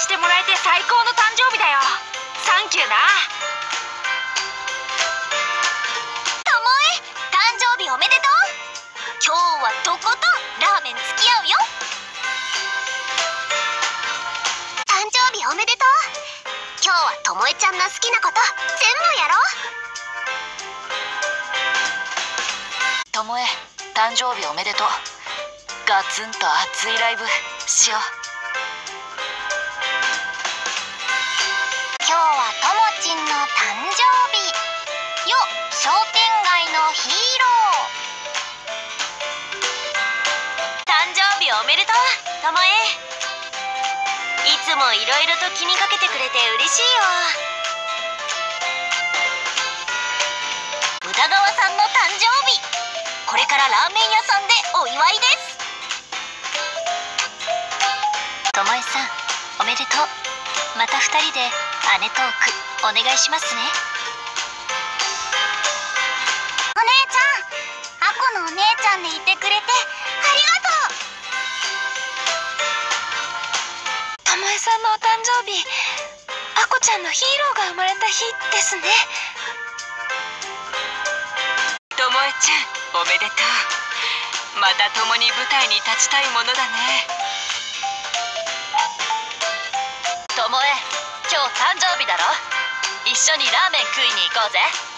してもらえて最高の誕生日だよ。サンキューな。 ともえ、誕生日おめでとう。今日はとことんラーメン付き合うよ。誕生日おめでとう。今日はともえちゃんの好きなこと全部やろう。 ともえ、誕生日おめでとう。ガツンと熱いライブしよう。 今日はともちんの誕生日よ。商店街のヒーロー。誕生日おめでとう、ともえ。いつもいろいろと気にかけてくれて嬉しいよ。宇田川さんの誕生日、これからラーメン屋さんでお祝いです。 ともえさん、おめでとう。また2人で姉トークお願いしますね。 お姉ちゃん、あこのお姉ちゃんでいてくれてありがとう。 ともえさんのお誕生日、あこちゃんのヒーローが生まれた日ですね。ともえちゃん、おめでとう。また共に舞台に立ちたいものだね。ともえ、今日誕生日だろ。一緒にラーメン食いに行こうぜ。